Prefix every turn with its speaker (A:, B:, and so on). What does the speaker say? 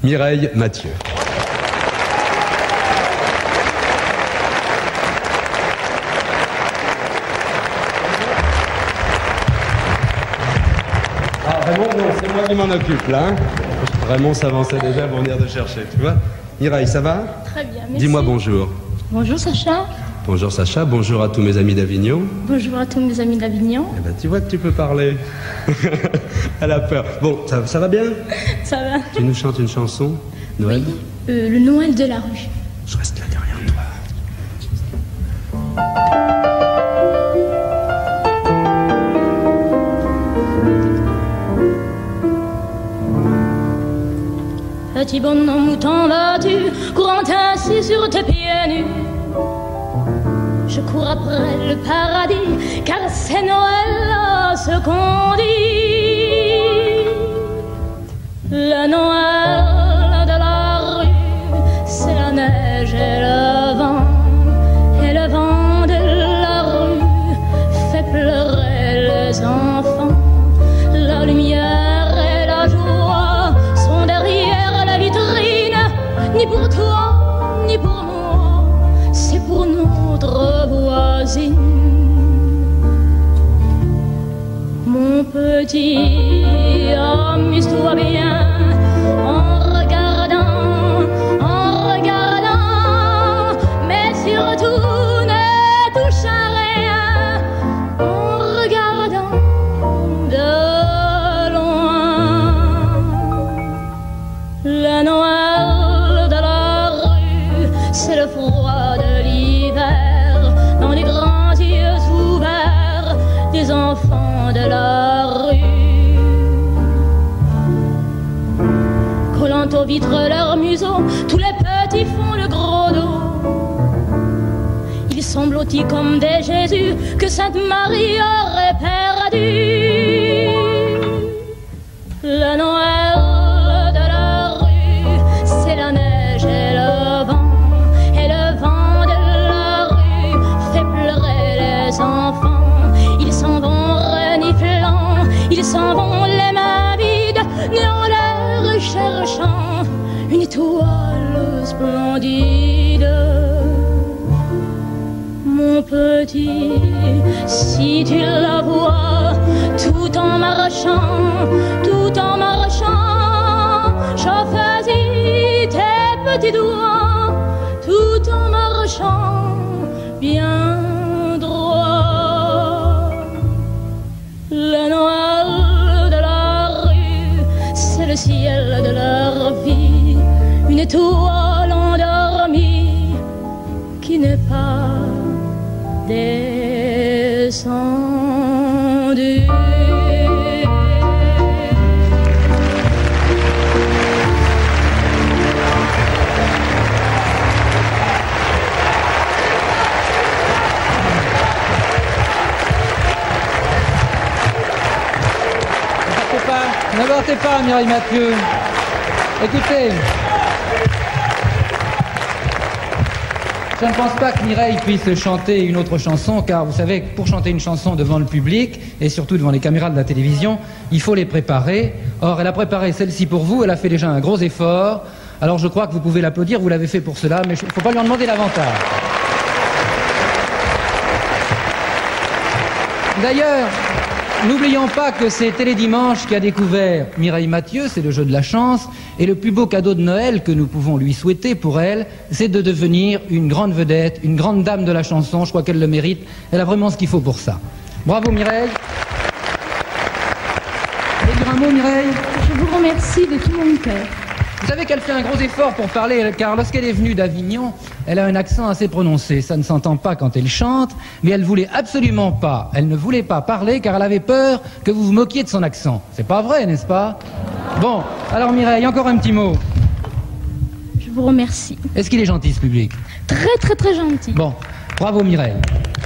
A: Mireille Mathieu. Ah, Raymond, non, c'est moi qui m'en occupe, là. Hein. Raymond s'avançait déjà pour venir te chercher, tu vois. Mireille, ça va?
B: Très bien, merci.
A: Dis-moi bonjour.
B: Bonjour Sacha.
A: Bonjour Sacha, bonjour à tous mes amis d'Avignon.
B: Bonjour à tous mes amis d'Avignon.
A: Eh ben, tu vois que tu peux parler. Elle a peur. Bon, ça va bien?
B: Ça va?
A: Tu nous chantes une chanson, Noël?
B: Oui, le Noël de la rue.
A: Je reste là derrière toi.
B: Petit bonhomme, où t'en vas-tu, courant ainsi sur tes pieds nus? Je cours après le paradis, car c'est Noël, ce qu'on dit. Le Noël de la rue, c'est la neige et le vent. Et le vent de la rue fait pleurer les enfants. La lumière et la joie sont derrière la vitrine, ni pour toi, ni pour moi, c'est pour notre voisine. Mon petit, amuse-toi bien en regardant, mais surtout ne touche à rien en regardant de loin. Le Noël de la rue, c'est le froid de l'hiver dans les grands yeux ouverts des enfants de la rue. Collant aux vitres leur museau, tous les petits font le gros dos. Ils sont blottis comme des Jésus que Sainte Marie aurait perdu. Le Noël de la rue, c'est la neige et le vent. Et le vent de la rue fait pleurer les enfants. Ils s'en vont reniflant, ils s'en vont les mains vides, dans l'air cherchant une étoile splendide. Mon petit, si tu la vois, tout en marchant, chauffe-y tes petits doigts, tout en marchant bien droit. Le Noël de la rue, c'est le ciel de leur vie, une étoile endormie qui n'est pas descendue.
C: N'avortez pas, Mireille Mathieu. Écoutez, je ne pense pas que Mireille puisse chanter une autre chanson, car vous savez que pour chanter une chanson devant le public, et surtout devant les caméras de la télévision, il faut les préparer. Or, elle a préparé celle-ci pour vous, elle a fait déjà un gros effort. Alors je crois que vous pouvez l'applaudir, vous l'avez fait pour cela, mais il ne faut pas lui en demander davantage. D'ailleurs, n'oublions pas que c'est Télédimanche qui a découvert Mireille Mathieu, c'est le jeu de la chance, et le plus beau cadeau de Noël que nous pouvons lui souhaiter pour elle, c'est de devenir une grande vedette, une grande dame de la chanson. Je crois qu'elle le mérite, elle a vraiment ce qu'il faut pour ça. Bravo Mireille. Vous voulez dire un mot, Mireille?
B: Je vous remercie de tout mon cœur.
C: Vous savez qu'elle fait un gros effort pour parler, car lorsqu'elle est venue d'Avignon, elle a un accent assez prononcé. Ça ne s'entend pas quand elle chante, mais elle voulait absolument pas, elle ne voulait pas parler car elle avait peur que vous vous moquiez de son accent. C'est pas vrai, n'est-ce pas? Bon, alors Mireille, encore un petit mot.
B: Je vous remercie.
C: Est-ce qu'il est gentil, ce public?
B: Très très très gentil.
C: Bon, bravo Mireille.